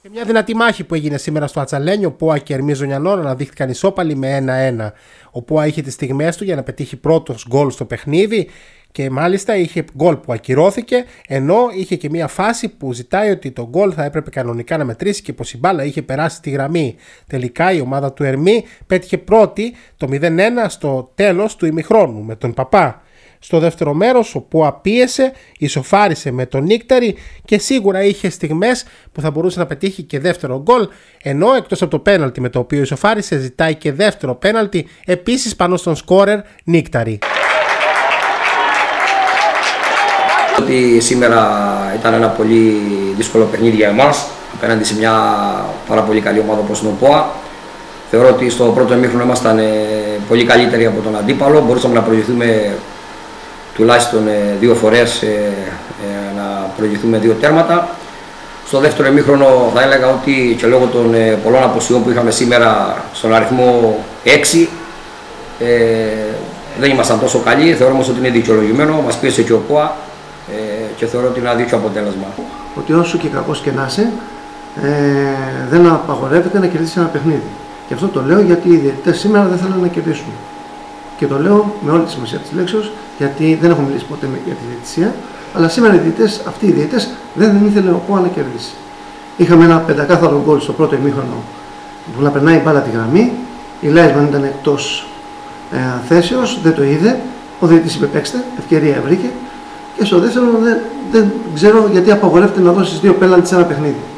Σε μια δυνατή μάχη που έγινε σήμερα στο Ατσαλένιο, ο ΠΟΑ και Ερμή Ζωνιανών αναδείχθηκαν ισόπαλοι με 1-1. Ο ΠΟΑ είχε τις στιγμές του για να πετύχει πρώτος γκολ στο παιχνίδι και μάλιστα είχε γκολ που ακυρώθηκε, ενώ είχε και μια φάση που ζητάει ότι το γκολ θα έπρεπε κανονικά να μετρήσει και πως η μπάλα είχε περάσει τη γραμμή. Τελικά η ομάδα του Ερμή πέτυχε πρώτη το 0-1 στο τέλος του ημιχρόνου με τον Παπά. Στο δεύτερο μέρος ο ΠΟΑ πίεσε, ισοφάρισε με τον Νίκταρη και σίγουρα είχε στιγμές που θα μπορούσε να πετύχει και δεύτερο γκολ, ενώ εκτός από το πέναλτι με το οποίο ισοφάρισε ζητάει και δεύτερο πέναλτι επίσης πάνω στον σκόρερ Νίκταρη. Ότι σήμερα ήταν ένα πολύ δύσκολο παιχνίδι για εμάς απέναντι σε μια πάρα πολύ καλή ομάδα όπως είναι ο ΠΟΑ. Θεωρώ ότι στο πρώτο ημίχρονο ήμασταν πολύ καλύτεροι από τον αντίπαλο, μπορούσαμε να προηγηθούμε τουλάχιστον 2 φορές, να προηγηθούμε 2 τέρματα. Στο δεύτερο ημίχρονο θα έλεγα ότι και λόγω των πολλών αποσιών που είχαμε σήμερα στον αριθμό 6 δεν ήμασταν τόσο καλοί. Θεωρώ όμως ότι είναι δικαιολογημένο, μας πίεσε και ο ΠΟΑ και θεωρώ ότι είναι ένα δίκιο αποτέλεσμα. Ότι όσο και κακός και να είσαι, δεν απαγορεύεται να κερδίσει ένα παιχνίδι. Και αυτό το λέω γιατί οι διαιτητές σήμερα δεν θέλουν να κερδίσουν. Και το λέω με όλη τη σημασία της λέξεως, γιατί δεν έχω μιλήσει ποτέ για τη διαιτησία, αλλά σήμερα αυτοί οι διαιτητές δεν ήθελε ο ΠΟΑ να κερδίσει. Είχαμε ένα πεντακάθαρο γκολ στο πρώτο ημίχρονο που να περνάει μπάλα τη γραμμή. Η Λάισμαν ήταν εκτός θέσεως, δεν το είδε. Ο διαιτητής είπε παίξτε, ευκαιρία βρήκε. Και στο δεύτερο δεν ξέρω γιατί απαγορεύεται να δώσεις 2 πέναλτι σε ένα παιχνίδι.